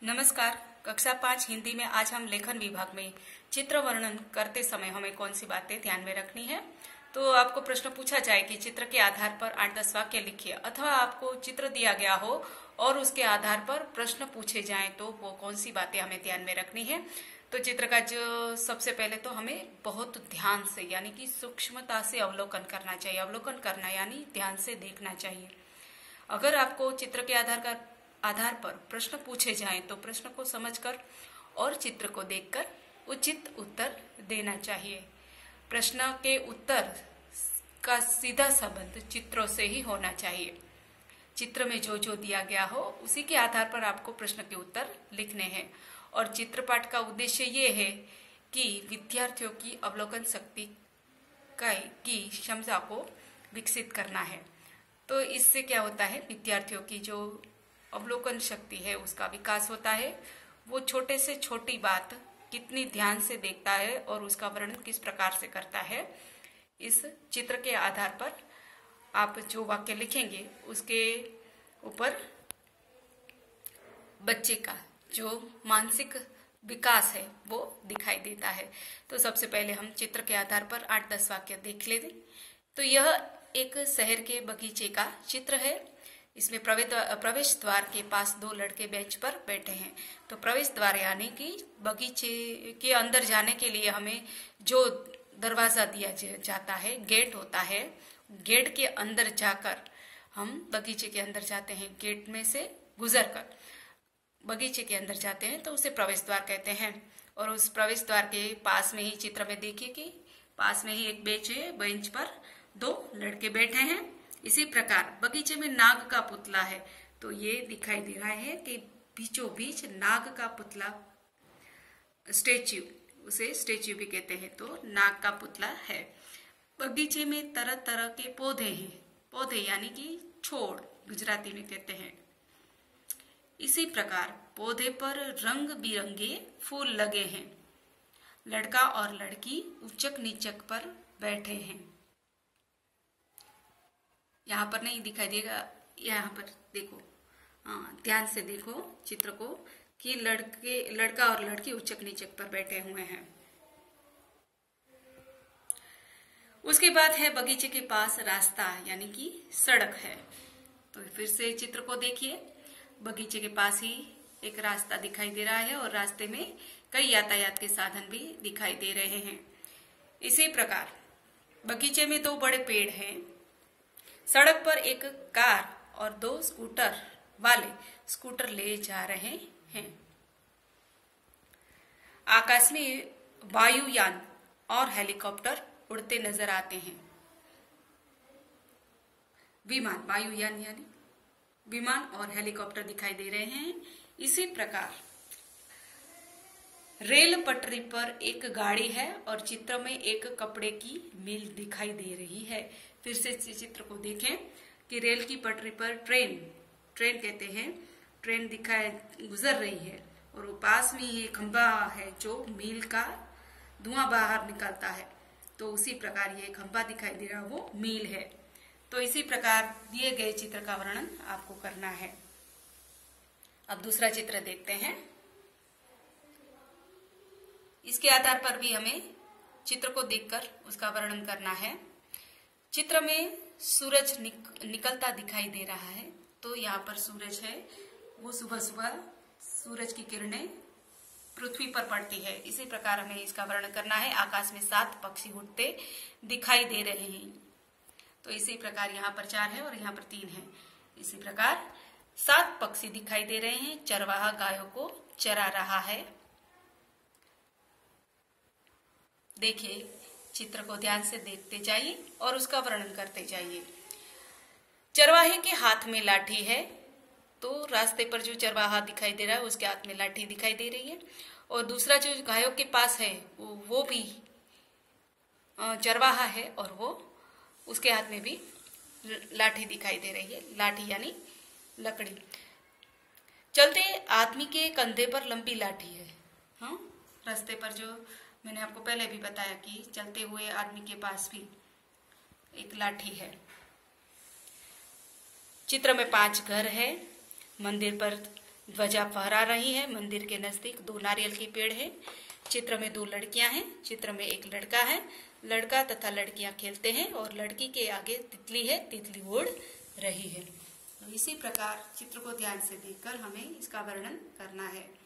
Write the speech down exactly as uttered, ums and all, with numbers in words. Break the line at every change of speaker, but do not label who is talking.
नमस्कार। कक्षा पाँच हिंदी में आज हम लेखन विभाग में चित्र वर्णन करते समय हमें कौन सी बातें ध्यान में रखनी है। तो आपको प्रश्न पूछा जाए कि चित्र के आधार पर आठ दस वाक्य लिखिए, अथवा आपको चित्र दिया गया हो और उसके आधार पर प्रश्न पूछे जाएं तो वो कौन सी बातें हमें ध्यान में रखनी है। तो चित्र का जो सबसे पहले तो हमें बहुत ध्यान से यानी कि सूक्ष्मता से अवलोकन करना चाहिए। अवलोकन करना यानी ध्यान से देखना चाहिए। अगर आपको चित्र के आधार का आधार पर प्रश्न पूछे जाएं तो प्रश्न को समझकर और चित्र को देखकर उचित उत्तर देना चाहिए। प्रश्न के उत्तर का सीधा संबंध चित्रों से ही होना चाहिए। चित्र में जो जो दिया गया हो उसी के आधार पर आपको प्रश्न के उत्तर लिखने हैं। और चित्रपाठ का उद्देश्य ये है कि विद्यार्थियों की अवलोकन शक्ति की क्षमता को विकसित करना है। तो इससे क्या होता है, विद्यार्थियों की जो अवलोकन शक्ति है उसका विकास होता है। वो छोटे से छोटी बात कितनी ध्यान से देखता है और उसका वर्णन किस प्रकार से करता है, इस चित्र के आधार पर आप जो वाक्य लिखेंगे उसके ऊपर बच्चे का जो मानसिक विकास है वो दिखाई देता है। तो सबसे पहले हम चित्र के आधार पर आठ दस वाक्य देख लेते। तो यह एक शहर के बगीचे का चित्र है। इसमें प्रवेश द्वार के पास दो लड़के बेंच पर बैठे हैं। तो प्रवेश द्वार यानी कि बगीचे के अंदर जाने के लिए हमें जो दरवाजा दिया जाता है, गेट होता है, गेट के अंदर जाकर हम बगीचे के अंदर जाते हैं। गेट में से गुजर कर बगीचे के अंदर जाते हैं तो उसे प्रवेश द्वार कहते हैं। और उस प्रवेश द्वार के पास में ही चित्र में देखिए कि पास में ही एक बेंच है, बेंच पर दो लड़के बैठे हैं। इसी प्रकार बगीचे में नाग का पुतला है। तो ये दिखाई दे रहा है कि बीचों बीच नाग का पुतला, स्टेच्यू, उसे स्टेच्यू भी कहते हैं। तो नाग का पुतला है। बगीचे में तरह तरह के पौधे हैं। पौधे यानी कि छोड़ गुजराती में कहते हैं। इसी प्रकार पौधे पर रंग बिरंगे फूल लगे हैं। लड़का और लड़की उचक नीचक पर बैठे हैं। यहाँ पर नहीं दिखाई देगा, यहाँ पर देखो, हाँ ध्यान से देखो चित्र को कि लड़के लड़का और लड़की उचक नीचक पर बैठे हुए हैं। उसके बाद है बगीचे के पास रास्ता यानी कि सड़क है। तो फिर से चित्र को देखिए, बगीचे के पास ही एक रास्ता दिखाई दे रहा है और रास्ते में कई यातायात के साधन भी दिखाई दे रहे हैं। इसी प्रकार बगीचे में दो बड़े पेड़ हैं। सड़क पर एक कार और दो स्कूटर वाले स्कूटर ले जा रहे हैं। आकाश में वायुयान और हेलीकॉप्टर उड़ते नजर आते हैं। विमान, वायुयान यानी विमान और हेलीकॉप्टर दिखाई दे रहे हैं। इसी प्रकार रेल पटरी पर एक गाड़ी है और चित्र में एक कपड़े की मिल दिखाई दे रही है। फिर से चित्र को देखें कि रेल की पटरी पर ट्रेन ट्रेन कहते हैं, ट्रेन दिखाई गुजर रही है और वो पास में ही खंभा है जो मिल का धुआं बाहर निकलता है। तो उसी प्रकार ये खंभा दिखाई दे रहा, वो मिल है। तो इसी प्रकार दिए गए चित्र का वर्णन आपको करना है। अब दूसरा चित्र देखते हैं। इसके आधार पर भी हमें चित्र को देखकर उसका वर्णन करना है। चित्र में सूरज निक, निकलता दिखाई दे रहा है। तो यहाँ पर सूरज है, वो सुबह सुबह सूरज की किरणें पृथ्वी पर पड़ती है। इसी प्रकार हमें इसका वर्णन करना है। आकाश में सात पक्षी उड़ते दिखाई दे रहे हैं। तो इसी प्रकार यहाँ पर चार है और यहाँ पर तीन है। इसी प्रकार सात पक्षी दिखाई दे रहे हैं। चरवाहा गायों को चरा रहा है। देखिए, चित्र को ध्यान से देखते जाइए और उसका वर्णन करते जाइए। चरवाहे के हाथ में लाठी है। तो रास्ते पर जो चरवाहा दिखाई दे रहा है उसके हाथ में लाठी दिखाई दे रही है। और दूसरा जो गायों के पास है वो, वो भी चरवाहा है और वो उसके हाथ में भी लाठी दिखाई दे रही है। लाठी यानी लकड़ी। चलते आदमी के कंधे पर लंबी लाठी है। हाँ, रास्ते पर जो मैंने आपको पहले भी बताया कि चलते हुए आदमी के पास भी एक लाठी है। चित्र में पांच घर है। मंदिर पर ध्वजा फहरा रही है। मंदिर के नजदीक दो नारियल के पेड़ है। चित्र में दो लड़कियां हैं। चित्र में एक लड़का है। लड़का तथा लड़कियां खेलते हैं और लड़की के आगे तितली है, तितली उड़ रही है। तो इसी प्रकार चित्र को ध्यान से देखकर हमें इसका वर्णन करना है।